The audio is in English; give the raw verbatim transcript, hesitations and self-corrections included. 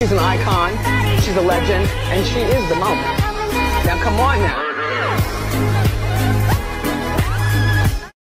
She's an icon, she's a legend, and she is the moment. Now come on now.